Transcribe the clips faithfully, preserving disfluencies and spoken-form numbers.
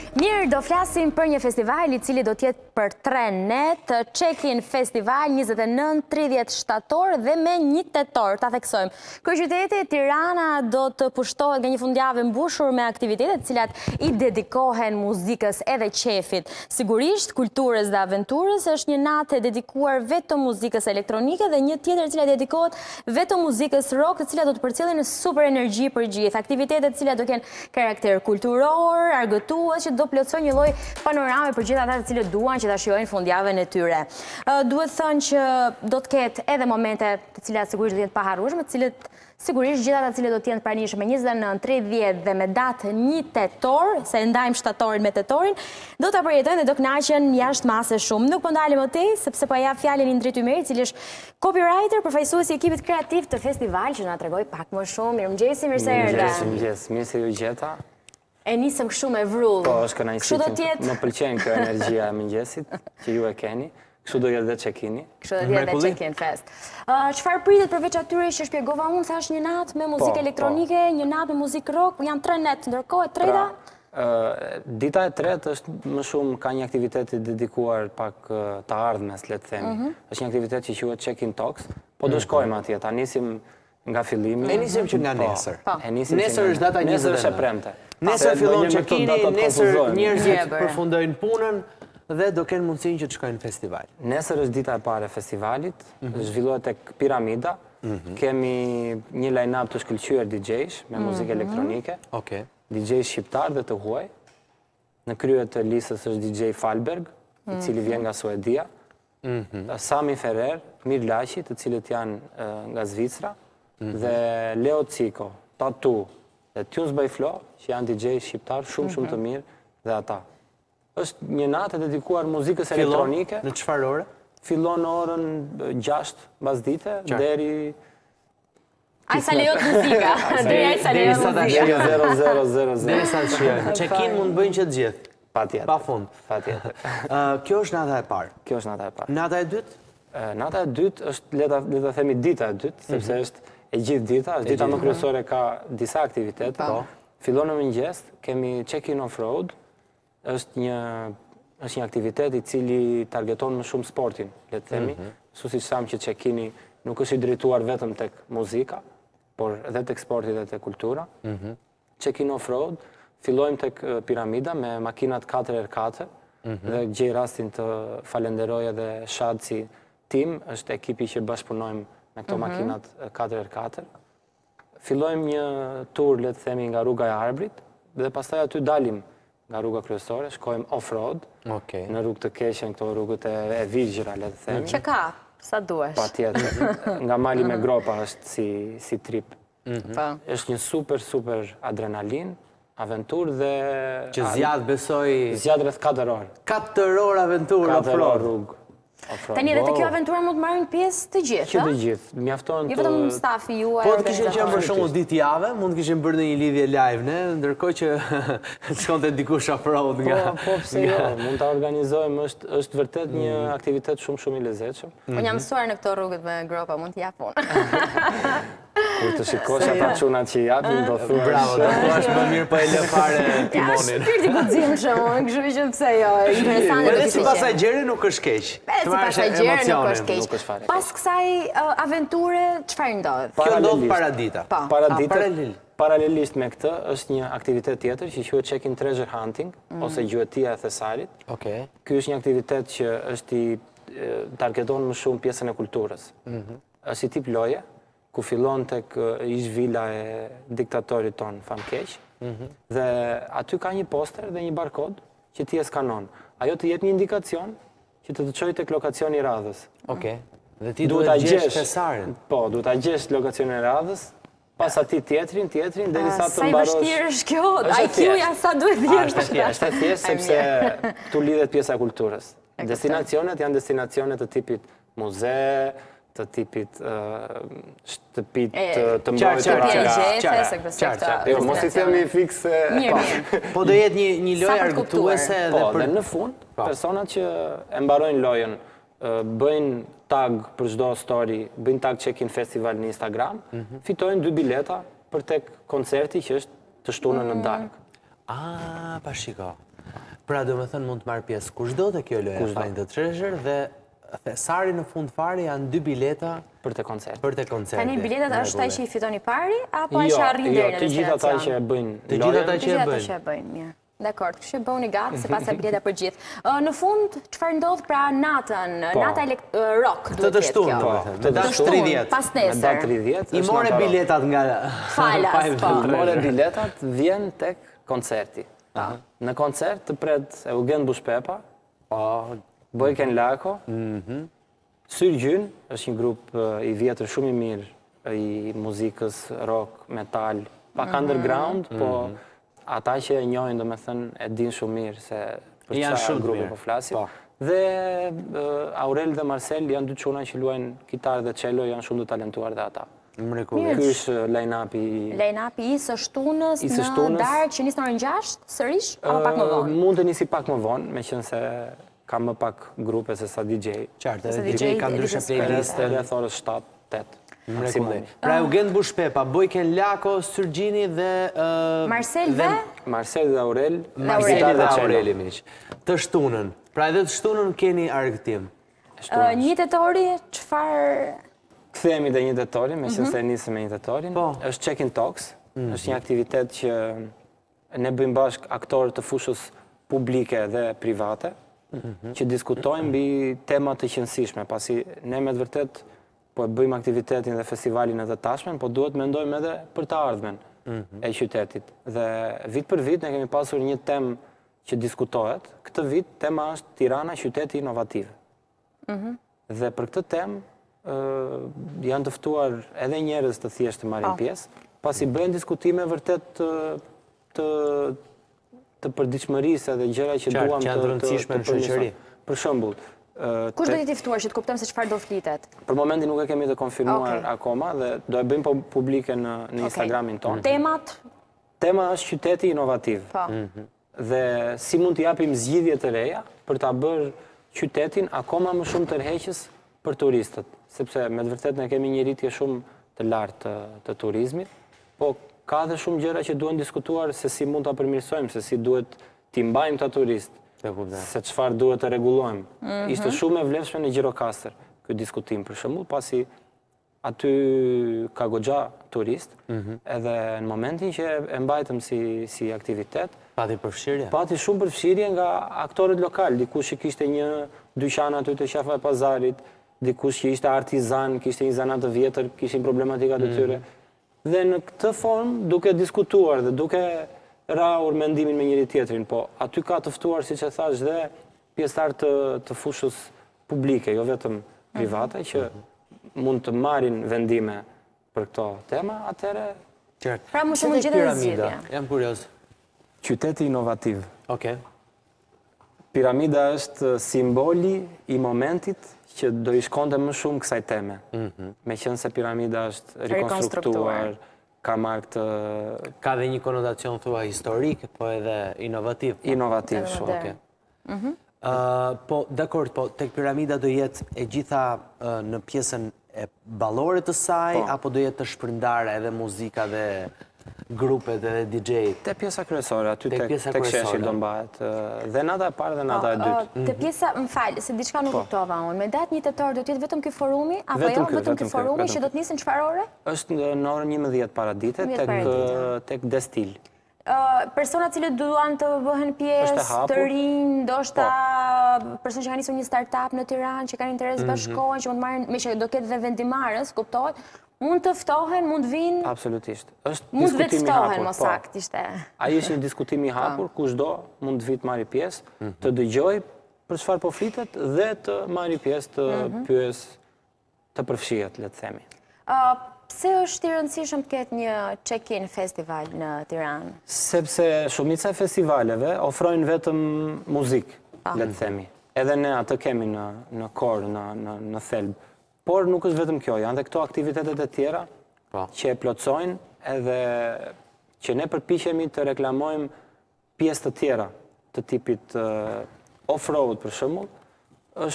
Mirë, do flasim për një festival i cili do tjetë për tre net, Check-in Festival njëzet e nëntë tridhjetë shtator dhe me një tetor, ta theksojmë. Kryeqyteti Tirana do të pushtohet nga një fundjavë mbushur me aktivitetet cilat i dedikohen muzikës edhe qefit. Sigurisht, kulturës dhe aventurës është një natë dedikuar vetëm muzikës elektronike dhe një tjetër cila dedikohet vetëm muzikës rock, të cilat do të përcjellin super energji për gjithë. Aktivitetet cilat do kenë karakter kulturor, argëtues që do plotësoj një lloj panorame për gjithë ata të cilët duan që ta shijojnë fundjavën e tyre. Duhet thënë që do të ketë edhe momente të cilat sigurisht do të jenë pa harrueshme, të cilët sigurisht gjithë ata të cilët do të jenë të pranishëm me njëzet e nëntë, tridhjetë dhe me datë një tetor, se ndajmë shtatorin me tetorin, do ta përjetojnë dhe do kënaqen jashtë mase shumë. Nuk po ndalem më tej, sepse po jap fjalën Indrit Ymeri, i cili është copywriter, përfaqësuesi i ekipit kreativ të festival, që na tregoj pak më shumë. Mirëmëngjesi, mirë se erdhe. Mirëmëngjes, mirë se ju gjeta. E nisëm kështu me vrull. Po, është kënaqësi. Më pëlqen kjo energjia e mëngjesit që ju e keni. Kështu do jetë dhe check-ini. Kështu do jetë dhe check-in fest. Çfarë pritet përveç atyre që shpjegova unë, thash një natë me muzikë elektronike, një natë me muzikë rock, janë tre net, ndërkohë e treta? Dita e tretë është më shumë ka një aktivitet i dedikuar pak të ardhmes, le të themi. Është një aktivitet që quhet Check-in Talks. Po do shkojmë atje, ta nisim nga fillimi. E nisim që nga nesër. Nesër është data njëzet e nëntë. Nesër është e premte. Nesër fillon check-ini, nesër njerëzit përfundojnë punën dhe do kenë mundësinë që të shkojnë në festival. Nesër është dita e parë e festivalit, zhvillohet tek Piramida. Kemi një line-up të shkëlqyer D J-sh me muzikë elektronike. D J shqiptar dhe të huaj. Në krye të listës është D J Falberg, i cili vjen nga Suedia. Sami Ferrer, Mir Laçi, të cilët janë nga Zvicra, dhe Leo Ciko, Tatu, dhe Tunes by Flo, që janë D J shqiptar shumë shumë të mirë dhe ata. Është një natë e dedikuar muzikës elektronike. Në çfarë ore? Fillon orën gjashtë mbasdite deri Ai sa lejohet muzika, deri ai sa lejohet muzika. zero zero zero zero. Derisa të shijojnë. Check-in mund bëjnë që të gjithë. Patjetër. Pafund. Patjetër. Kjo është nata e parë. Kjo është nata e parë. Nata e dytë? Nata e dytë është, le ta themi dita e dytë, sepse është e gjithë dita, është dita më kryesore, ka disa aktivitete. Fillon në mëngjes, kemi Check-in Off-road, është një është një aktivitet i cili targeton më shumë sportin, le të themi. Su siç tham që Check-ini nuk është i drejtuar vetëm tek muzika, por edhe tek sporti dhe tek kultura. Check-in Off-road, fillojmë tek Piramida me makinat katër për katër, dhe gjej rastin të falenderoj edhe Shadsi Tim, është ekipi që bashkëpunojmë me këto makinat katër për katër. Fillojmë një tur, le të themi, nga rruga e Arbrit, dhe pastaj aty dalim nga rruga kryesore, shkojmë off-road, në rrugë të keqen, këto rrugët e vigjëra, le të themi. Që ka, sa duesh. Patjetër, nga Mali me Gropa është si trip. Është një super, super adrenalin, aventur dhe... Që zjadë besoj... Zjadë rreth katër orë. katër orë aventur off-road. katër orë rrugë. Tani edhe të kjo aventura mund të marrin pjesë të gjithë, Që të gjithë, mjafton të... Jo vetëm stafi juaj. Po të kishin qenë për shembull ditë jave, mund të kishin bërë një lidhje live, ne, ndërkohë që shkonte dikush off-road nga... Po, pse jo, mund ta organizojmë, është vërtet një aktivitet shumë shumë i lezetshëm. Unë jam mësuar në këto rrugët me Gropa, mund t'jap unë. Kur të shikosh ata çunat që japin, do thuash... Bravo, do thuash më mirë po e lë fare timonin. Ja, shpirti guximshëm, kështu që pse jo, interesante do të ishte. Sipas Agjerit nuk është keq. Sipas Agjerit nuk është keq. Pas kësaj aventure, çfarë ndodh? Kjo ndodh paradita. Paradita. Paralelisht me këtë, është një aktivitet tjetër që quhet Check-in Treasure Hunting, ose gjuetia e thesarit. Ky është një aktivitet që është i targeton më shumë pjesën e kulturës. Është i tip loje, ku fillon tek ish vila e diktatorit ton, famkeq, dhe aty ka një poster dhe një barkod që ti e skanon. Ajo të jep një indikacion që të të çojë tek lokacioni i radhës. Okej. Dhe ti duhet të gjesh thesarin. Po, duhet ta gjesh lokacionin e radhës, pas atij tjetrin, tjetrin, derisa të Sa mbarosh. i vështirë është kjo? I Q-ja sa duhet thjesht. Është thjesht sepse tu lidhet pjesa e kulturës. Destinacionet janë destinacione të tipit muze, të tipit shtëpit të mbrojtura. Jo, mos i themi fikse. Po do jetë një lojë argëtuese edhe për... Dhe në fund, personat që e mbarojnë lojën, bëjnë tag për çdo story, bëjnë tag Check-in Festival në Instagram, fitojnë dy bileta për tek koncerti që është të shtunën në darkë. Ah, pa shiko. Pra do me thënë mund të marrë pjesë kushdo të kjo loja Find the Treasure dhe thesari në fund fare janë dy bileta për të koncert. Për të koncert. Tani biletat është ai që i fiton i pari apo ai Jo, që arrin deri jo, në të gjithë ata që e bëjnë Të gjithë ata Të që e gjithë ata bëjnë. që e bëjnë, mirë. Dakor, kështu që bëuni gati se pas ka bileta për gjithë. Ë, Në fund, çfarë ndodh pra natën, nata elekt- ë, rock Të duhet të të jetë shtunë, kjo. do me Të thënë. Në datë shtunë, tridhjetë. pas Në datë nesër. tridhjetë. I është more nata rock. biletat nga... Falas, Find po. the I more Treasure. biletat, vjen tek koncerti. Në koncert të pret Eugen Bushpepa, Bojken Lako, Syr Gjyn, është një grup eh, i vjetër shumë i mirë i muzikës, rock, metal, pak underground, po ata që e njohin, do me thënë, e din shumë mirë se për Janë çfarë shumë grupe mirë, po flasim. po. Dhe eh, Aurel dhe Marcel janë dy çuna që luajnë kitarë dhe cello, janë shumë të talentuar dhe ata. Mrekulli. Ky është line-upi Line-upi i së shtunës I së në shtunës. darkë që nis në orën gjashtë, sërish, apo pak më Eh, vonë? Mund të nisi pak më vonë, me qënë se ka më pak grupe se sa D J. Qartë, Se edhe D J D J ka ndryshe Elisa playlist Edhe rreth orës shtatë tetë. Mrekulli. Pra Eugen Bushpepa, Bojken Lako, Syrgjini dhe... ë, Marcel dhe Marcel dhe Aurel, Marceli gitarë dhe cello. Aureli, miq. Të shtunën. Pra edhe të shtunën keni argëtim. ë, një tetori, çfarë Kthehemi dhe një tetori, me qënë se nisëm me një tetorin. Po. Është Check in Talks, është një aktivitet që ne bëjmë bashk aktorë të fushës publike dhe private, që diskutojmë mbi tema të qëndësishme, pasi ne me të vërtet po e bëjmë aktivitetin dhe festivalin edhe tashmen, po duhet mendojmë edhe për të ardhmen e qytetit. Dhe vit për vit ne kemi pasur një temë që diskutohet. Këtë vit tema është Tirana, qyteti inovativ. Dhe për këtë temë ë, janë të ftuar edhe njerëz të thjeshtë të marrin pjesë, pasi bëjnë diskutime vërtet të të, të përditshmërisë edhe gjëra që Qartë, duam që të janë të rëndësishme në shoqëri. Për shembull, ë, kush te- do t'i ftuar që të kuptojmë se çfarë do flitet? për momentin nuk e kemi të konfirmuar Okej. akoma dhe do e bëjmë po- publike në, në Instagramin ton. Temat, Tema është qyteti inovativ. po. Dhe si mund të japim zgjidhje të reja për ta bërë qytetin akoma më shumë tërheqës për turistët, sepse me të vërtet ne kemi një rritje shumë të lartë të, të turizmit, po ka dhe shumë gjëra që duhen diskutuar se si mund ta përmirësojmë, se si duhet t'i mbajmë ta turistë, se çfarë duhet të rregullojmë. Ishte shumë e vlefshme në Gjirokastër ky diskutim për shembull, pasi aty ka goxha turist, edhe në momentin që e mbajtëm si, si aktivitet, Pati përfshirje. pati shumë përfshirje nga aktorët lokal, dikush që kishte një dyqan aty të qafa e pazarit, dikush që ishte artizan, kishte një zanat të vjetër, kishin problematikat e tyre. Dhe në këtë formë, duke diskutuar dhe duke raur mendimin me njëri tjetrin, po aty ka të ftuar, siç e thash, dhe pjesëtar të, të fushës publike, jo vetëm private, që mund të marrin vendime për këto tema, atëre Qartë. Pra më Që shumë tek gjithë dhe piramida? zgjidhja. Jam kurioz. qyteti inovativ. Okej. Piramida është simboli i momentit që do i shkonte më shumë kësaj teme. Me qënë se piramida është rekonstruktuar, ka marrë këtë Ka dhe një konotacion thua historik, po edhe inovativ. inovativ Edhe shumë. modern. Okej. Ë, po, dakord, po tek piramida do jetë e gjitha ë, në pjesën e ballore të saj, Po. apo do jetë të shpërndara edhe muzika dhe grupet edhe D J-t? Te pjesa kryesore, aty Tek tek pjesa tek sheshi kryesore. do mbahet. ë, Dhe nata e parë dhe nata e Po, dytë. ë, Te pjesa, më falë, se diçka nuk kuptova unë. Me datë një tetor do të jetë vetëm ky forumi apo Vetëm jo, ky, vetëm ky vetëm ky, forumi vetëm që do të nisin çfarë ore? Është në në orën njëmbëdhjetë paradite njëmbëdhjetë tek paradite. tek Destil. Ë, Persona cilët duan të bëhen Është e pjesë, hapur. të rinj, ndoshta persona që kanë nisur një startup në Tiranë, që kanë interes bashkohen, që mund të marrin, me që do ketë dhe vendimarrës, kuptohet, mund të ftohen, mund të vinë, Absolutisht. Është mund të vetë diskutimi i ftohen, hapur. mos po. sakt ishte. Ai është një diskutim i hapur, kushdo mund të vit marrë pjesë, të dëgjoj për çfarë po flitet dhe të marrë pjesë të pyes, të përfshihet, le të themi. Ë, Pse është i rëndësishëm të ketë një check-in festival në Tiranë? Sepse shumica e festivaleve ofrojnë vetëm muzikë, le të themi. Edhe ne atë kemi në në korë, në në në thelb. Por nuk është vetëm kjo, janë dhe këto aktivitetet e tjera Po. që e plotësojnë edhe që ne përpiqemi të reklamojmë pjesë të tjera të tipit uh, off-road për shembull,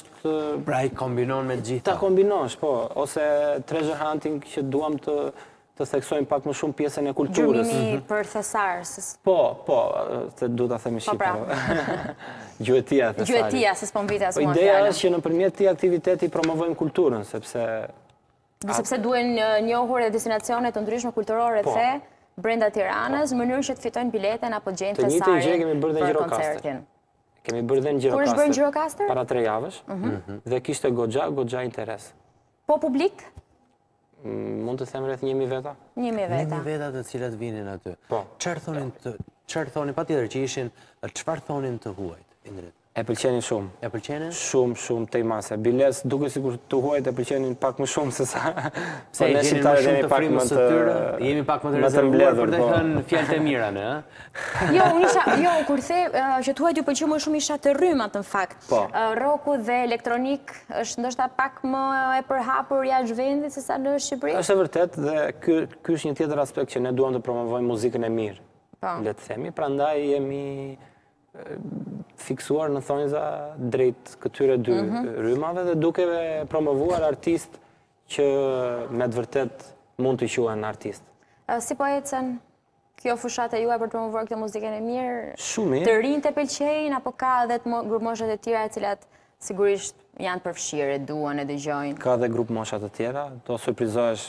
është Pra i kombinon me të gjitha. ta kombinosh, po, ose treasure hunting që duam të të theksojmë pak më shumë pjesën e kulturës. Gjurmimi për thesar. Po, po, se du të themi shqiptar. Gjuetia thesari. Gjuetia, se s'po m'vite as mua Ideja fjallën. është që nëpërmjet këtij aktiviteti promovojmë kulturën, sepse... Sepse duen njohur e destinacione të ndryshme kulturore the brenda Tiranës, në mënyrë që të fitojnë bileten apo gjejnë thesarin për koncertin. Kemi bërë dhe në Kur është bërë në Gjirokastër? Para tre javësh, dhe kishte goxha, goxha interes. Po publik? Mund të them rreth njëmi veta? Njëmi veta. Njëmi veta të cilat vinin aty. Po. Çfarë thonin, patjetër që ishin, çfarë thonin të huajt, Indrit? E pëlqenin shumë. E pëlqenin? Shumë, shumë tej mase. Biles duke sikur të huajt e pëlqenin pak më shumë se sa... Se e gjenin më shumë të frimës të tyre, jemi pak më të rezervuar për të thënë fjalët e mira, në? Jo, unë isha, jo, kur the që të huajt ju pëlqeu më shumë isha të rrymat në fakt. Roku dhe elektronik është ndoshta pak më e përhapur jashtë vendit se sa në Shqipëri. Është e vërtet dhe ky është një tjetër aspekt që ne duam të promovojmë muzikën e mirë. Le të themi, prandaj jemi fiksuar në thonjza drejt këtyre dy rrymave dhe duke promovuar artist që me të vërtet mund të quhen artist. Si po ecën kjo fushat e juaj për të promovuar këtë muzikën e mirë? Shumë mirë. Të rinjtë e pëlqejnë apo ka edhe grup moshat e tjera të cilat sigurisht janë përfshirë, duan e dëgjojnë? Ka edhe grup moshat të tjera, do surprizohesh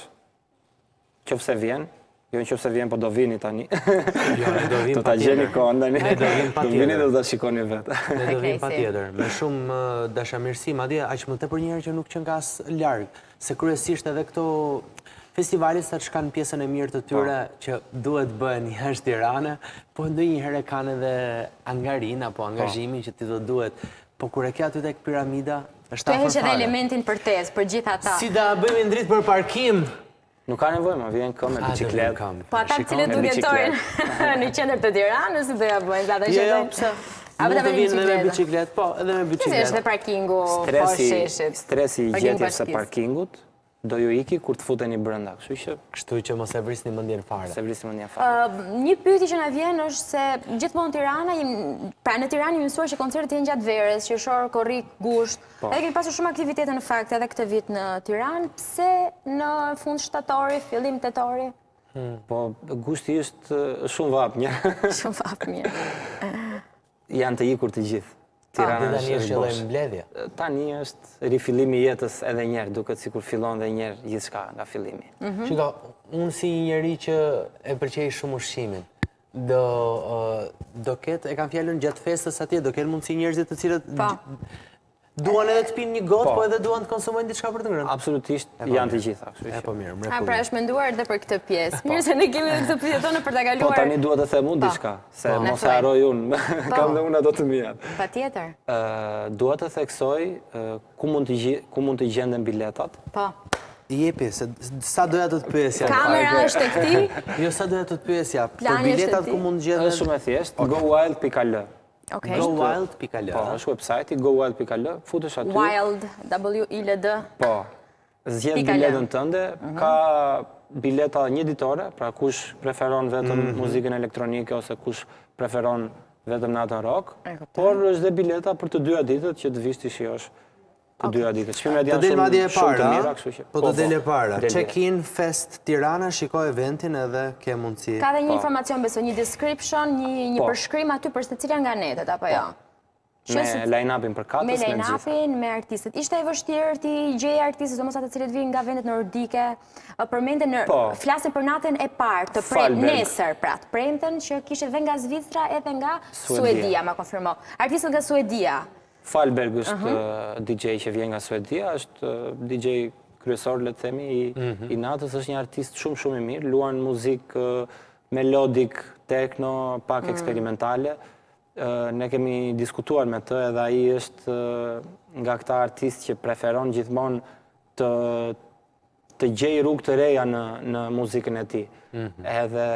qofse vjen. Jo në qofse vjen, po do vini tani. Jo, ne do vim pa tjetër. Do ta gjeni kohën tani. Ne do vim pa tjetër. Do vini dhe do ta shikoni vetë. Ne do vim pa tjetër. Me shumë dashamirësi, madje aq më tepër njerëz që nuk qenë ka as larg, se kryesisht edhe këto festivalet sa të shkanë pjesën e mirë të tyre që duhet bëhen jashtë Tirane, po ndonjëherë kanë edhe angarin apo angazhimin që ti do duhet. Po kur e ke aty tek piramida, është afër fare. Të heq edhe elementin përtez për gjithë ata. Si da bëjmë Indrit për parkim? Nuk ka nevojë, ma vjen këmë me bicikletë. Po ata të cilët duke tojnë në qendër të Tiranës, si do ja bëjnë, ata që Jo, pse? Mund të vinë me bicikletë, po, edhe me bicikletë. Si është dhe parkingu po sheshit? Stresi i gjetjes së parkingut do ju iki kur të futeni brenda, kështu që... Kështu që mos e vrisni mendjen fare. Se vrisni mendjen fare. Një pyetje që na vjen është se gjithmonë Tirana, pra në Tiranë jemi mësuar që koncertet janë gjatë verës, qershor, korrik, gusht. Edhe kemi pasur shumë aktivitete në fakt edhe këtë vit në Tiranë, pse në fund shtatori, fillim tetori? Po gushti është shumë vap mirë. Shumë vap mirë. Janë të ikur të gjithë. Tirana tani është edhe mbledhje. Tani është rifillimi i jetës edhe një herë, duket sikur fillon edhe një herë gjithçka nga fillimi. Shiko, unë si një njeri që e pëlqej shumë ushqimin, do do ketë, e kam fjalën gjatë festës atje, do ketë mundësi njerëzit të cilët duan edhe të pinë një gotë, po edhe duan të konsumojnë diçka për të ngrënë. Absolutisht, janë të gjitha. E po mirë, A, mrekulli. pra është menduar edhe për këtë pjesë. Mirë se ne kemi edhe këtë pyetje tonë për ta Po kaluar. tani duhet të them unë diçka, se mos e harroj unë. Kam dhe unë ato të mia. Patjetër. Dua të theksoj ku mund të ku mund të gjenden biletat. Po. Jepi, se sa doja të të pyesja. Kamera është tek ti? Jo, sa doja të të pyesja. Për Plani është biletat e ti? ku mund të gjenden? Është shumë e thjeshtë, gowild dot l. gowild dot l. Po, është website-i gowild dot l, futesh aty. Wild, W I L D. Po. Zgjedh biletën tënde, ka bileta një ditore, pra kush preferon vetëm muzikën elektronike ose kush preferon vetëm natën rock, por është dhe bileta për të dyja ditët që të vish të shijosh të dyja ditët. Çmimet janë shumë shumë të mira, kështu që. Po të del e para. Check-in Fest Tirana, shiko eventin edhe ke mundësi. Ka dhe një informacion, beso, një description, një përshkrim aty për se cila nga netet, apo jo? Me line-upin për katës, me gjitha. Me line-upin, me artistët. Ishte e vështirë ti gjej artistët, domos ata cilët vinë nga vendet nordike, përmendën në flasin për natën e parë, të nesër, pra, të premten që kishte edhe nga Zvicra edhe nga Suedia, ma konfirmo. Artistët nga Suedia. Falberg është D J që vjen nga Suedia, është D J kryesor, le të themi, i natës, është një artist shumë shumë i mirë, luan muzikë melodik, techno, pak eksperimentale. Ne kemi diskutuar me të edhe ai është nga këta artist që preferon gjithmonë të të gjej rrugë të reja në muzikën e tij. Edhe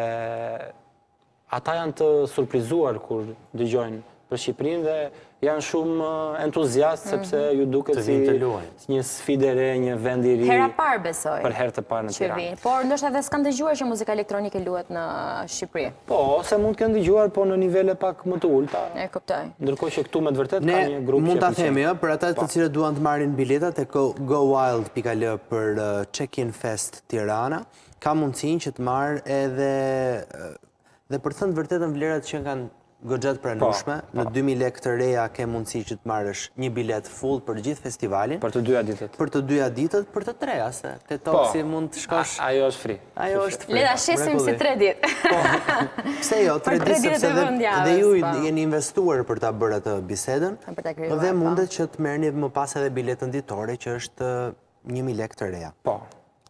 ata janë të surprizuar kur dëgjojnë për Shqipërinë dhe janë shumë entuziastë sepse ju duket si një sfidë e re, një vend i ri. Hera parë besoj. Për herë të parë në Tiranë. Por ndoshta edhe s'kam dëgjuar që muzika elektronike luhet në Shqipëri. Po, se mund të kenë dëgjuar, po në nivele pak më të ulta. E kuptoj. Ndërkohë që këtu me të vërtet ka një grup që mund ta themi, ë, për ata të cilët duan të marrin biletat e gowild dot l për Check-in Fest Tirana, ka mundësin që të marrë edhe dhe për thënë vërtetën vlerat që kanë goxhat pranueshme, në dy mijë lekë të reja ke mundësi që të marrësh një bilet full për gjithë festivalin. Për të dyja ditët. Për të dyja ditët, për të treja, se te Toksi mund të shkosh. Ajo është free. Ajo është free. Le ta shesim si tre ditë. Pse jo, tre ditë sepse dhe ju jeni investuar për ta bërë atë bisedën dhe mundet që të merrni më pas edhe biletën ditore që është një mijë lekë të reja. Po.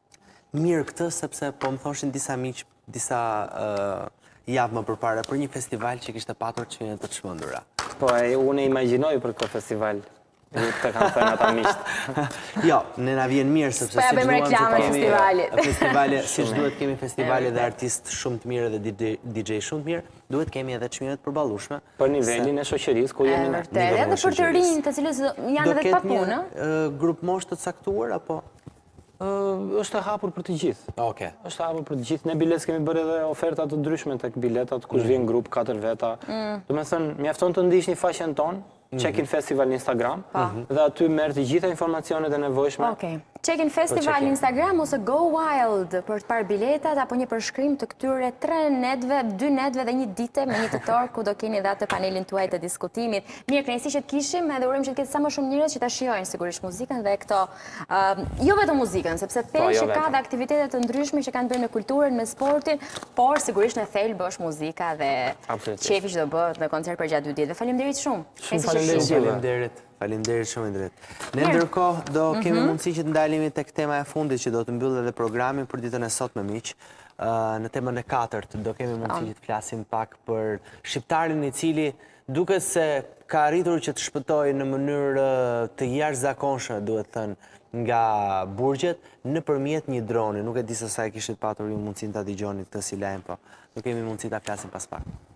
Mirë këtë sepse po më thoshin disa miq, disa javë më përpara për një festival që kishte patur çmime të çmendura. Po, unë e imagjinoj për këtë festival. Të kanë thënë ata miqt. Jo, ne na vjen mirë sepse si bëjmë reklamë festivalit. Festivale, siç duhet kemi festivale dhe artistë shumë të mirë dhe D J shumë të mirë, duhet kemi edhe çmime të përballueshme. Për nivelin e shoqërisë ku jemi ne. Edhe për të rinj, të cilës janë edhe pa punë. Grup moshë të caktuar apo është e hapur për të gjithë. Okej. Është e hapur për të gjithë. Ne bilet kemi bërë edhe oferta të ndryshme tek biletat, kush vjen grup katër veta. Domethënë, mjafton të ndiqni faqen tonë, Check-in Festival në Instagram, dhe aty merr të gjitha informacionet e nevojshme. Okej. Check-in Festival në Instagram ose Go Wild për të parë biletat apo një përshkrim të këtyre tre netëve, dy netëve dhe një dite me një tetor ku do keni dhe atë panelin tuaj të diskutimit. Mirë, kënaqësi që të kishim edhe urojmë që të ketë sa më shumë njerëz që ta shijojnë sigurisht muzikën dhe këto jo vetëm muzikën, sepse thellë që ka dhe aktivitete të ndryshme që kanë bërë me kulturën, me sportin, por sigurisht në thelb është muzika dhe qefi që do bëhet në koncert për gjatë dy ditëve. Faleminderit shumë. Faleminderit. Faleminderit shumë drejt. Ne ndërkohë do kemi mundësi që të ndalemi tek tema e fundit që do të mbyllë edhe programin për ditën e sotme miq. Në temën e katërt do kemi mundësi që të flasim pak për shqiptarin i cili duket se ka arritur që të shpëtojë në mënyrë të jashtëzakonshme, duhet thënë, nga burgjet nëpërmjet një droni. Nuk e di se sa e kishit patur ju mundësinë ta dëgjoni këtë si lajm, po do kemi mundësi ta flasim pas pak.